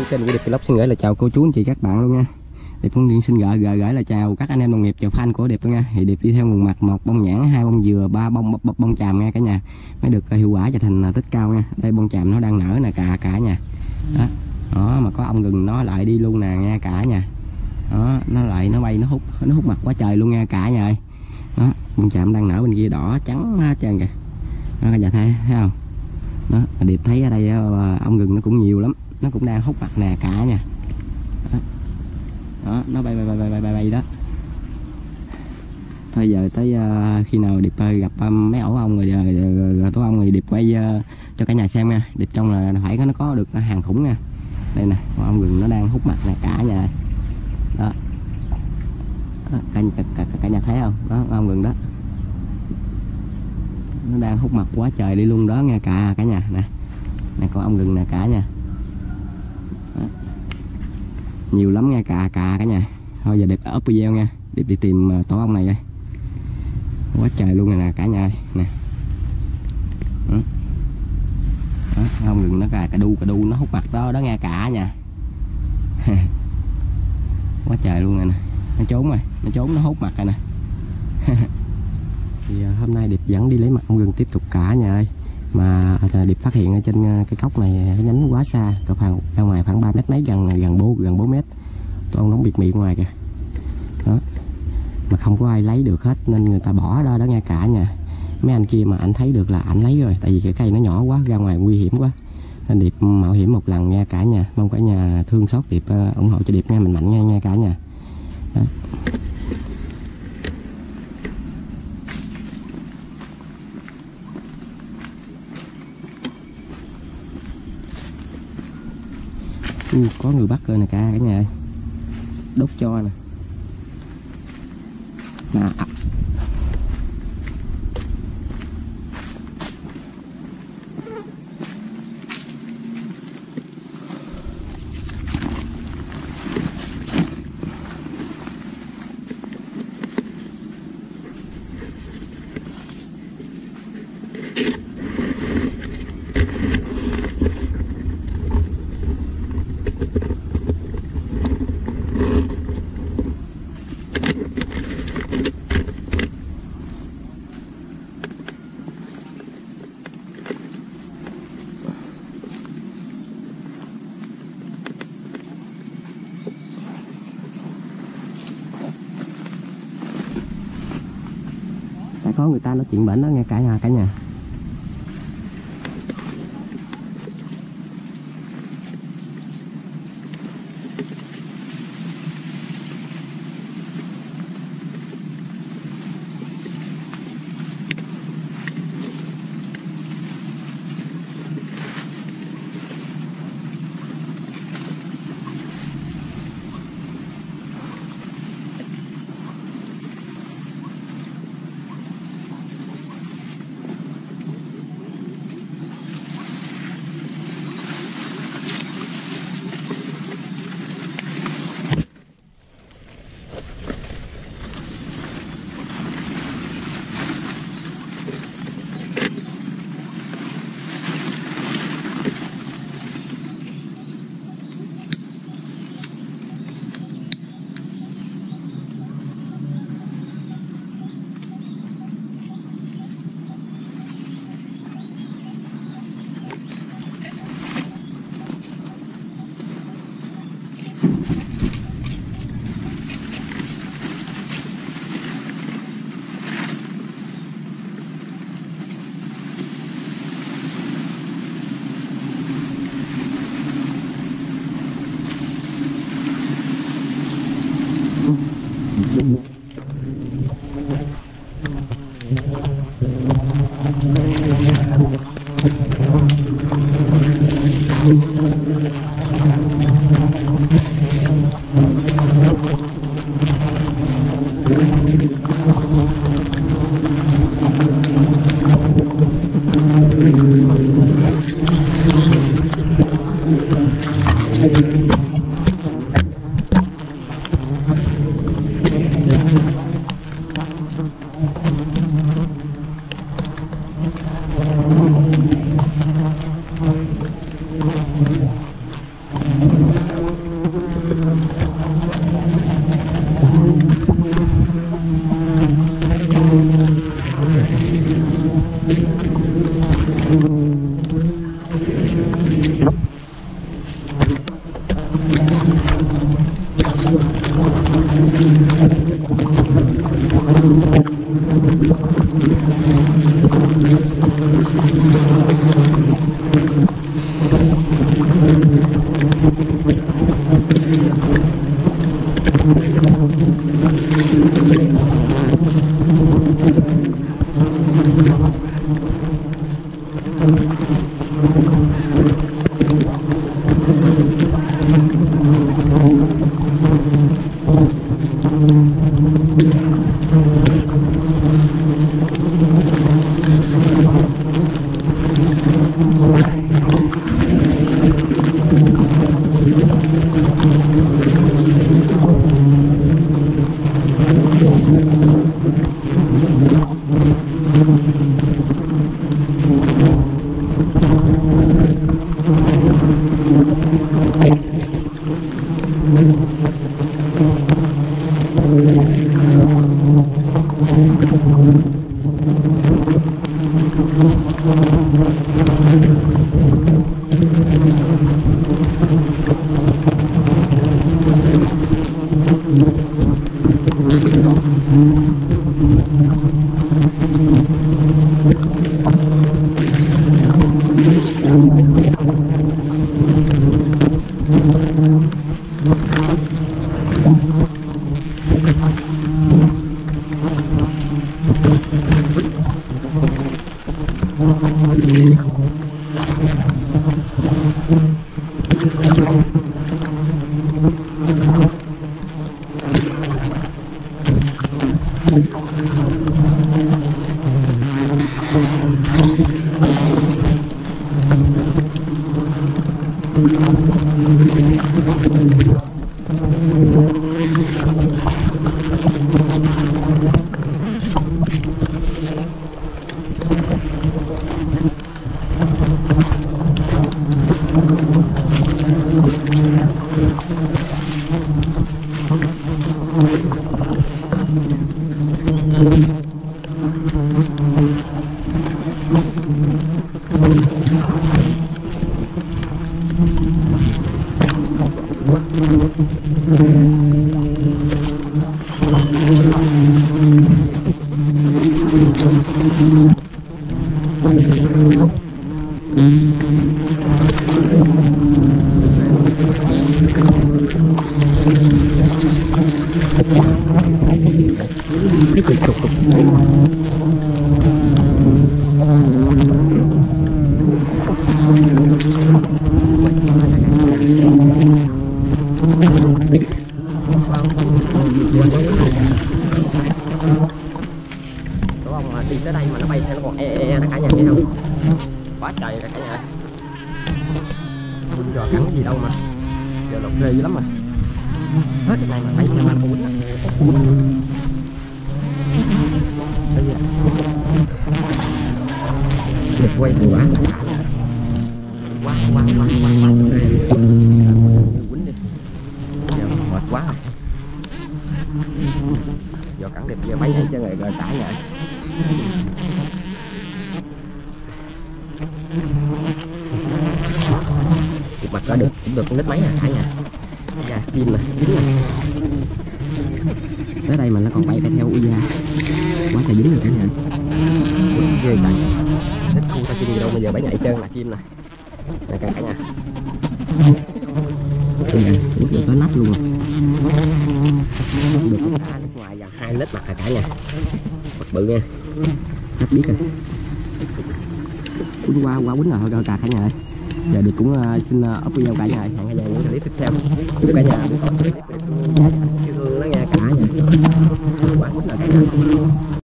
kênh của Điệp Vlog xin gửi lời chào cô chú anh chị các bạn luôn nha. Điệp cũng xin gửi lời chào các anh em đồng nghiệp chào fan của Điệp luôn nha. Thì Điệp đi theo nguồn mặt 1 bông nhãn, 2 bông dừa, 3 bông chàm nha cả nhà, mới được hiệu quả cho thành tích cao nha. Đây bông chàm nó đang nở nè cả nhà. Đó mà có ong gừng nó lại đi luôn nè nha cả nhà. Đó nó lại nó bay nó hút mặt quá trời luôn nha cả nhà ơi. Đó bông chàm đang nở bên kia đỏ trắng hết trơn kìa. Đó cả nhà thấy không? Đó Điệp thấy ở đây ong gừng nó cũng nhiều lắm, nó cũng đang hút mặt nè cả nhà. Đó nó bay đó. Thôi giờ tới khi nào Điệp gặp mấy ổ ong rồi tổ ong rồi Điệp quay cho cả nhà xem nha. Điệp trong là phải nó có được hàng khủng nha. Đây nè ong gừng nó đang hút mặt nè cả nhà. Đó, đó cả nhà thấy không? Đó ong gừng đó, nó đang hút mặt quá trời đi luôn đó nghe cả nhà nè. Nè con ong gừng nè cả nhà. Đó. Nhiều lắm nghe cả nhà. Thôi giờ Điệp up video nha. Điệp đi tìm tổ ong này đây. Quá trời luôn nè cả nhà nè. Đó. Đó, ong gừng nó cà đu nó hút mặt đó nghe cả nhà. Quá trời luôn nè. Nó trốn rồi, nó hút mặt rồi nè. Thì hôm nay Điệp vẫn đi lấy mật ong gừng tiếp tục cả nhà ơi. Mà Điệp phát hiện ở trên cái cốc này cái nhánh quá xa, cỡ ra ngoài khoảng 3 mét mấy, gần 4 mét. Tổ ong nó biệt miệng ngoài kìa. Đó. Mà không có ai lấy được hết nên người ta bỏ đó nghe cả nhà. Mấy anh kia mà anh thấy được là anh lấy rồi, tại vì cái cây nó nhỏ quá, ra ngoài nguy hiểm quá. Nên Điệp mạo hiểm một lần nha cả nhà. Mong cả nhà thương xót Điệp, ủng hộ cho Điệp nha, mình mạnh nha cả nhà. Đó. Có người bắt rồi nè cả nhà ơi. Đốt cho nè. Mà có người ta nói chuyện bệnh đó nghe cả nhà. Đi tới đây mà nó bay theo nó còn nó cả nhà thấy không? Quá trời là cả nhà. Quýnh giò cắn gì đâu mà. Giờ lột ghê dữ lắm mà. Hết cái này mà thấy mà nó quýnh. Được quay từ quá. Quá. Quýnh đi. Giờ mệt quá rồi. Giò cắn đẹp giờ mấy chân rồi cả nhà. Mặt có được cũng được con nít mấy à cả nhà. Dạ chim nè, dính nè. Tới đây mà nó còn bay theo ui da. Quá trời dính rồi cả nhà. Ghê cả. Thích khu ta chim gì đâu bây giờ bãi nhảy chân là chim nè. Nè cả nhà. Được tới nách luôn rồi. Được nước ngoài và 2 lít mặt cả nhà. Mặt bự nha. Rất biết rồi. Quýnh qua quýnh rồi thôi cả nhà ơi. Giờ Điệp cũng xin up video cả nhà. Hẹn cả nhà những clip tiếp theo. Chúc cả nhà có clip yêu thương nó nha cả nhà. Quá quýnh là cả nhà.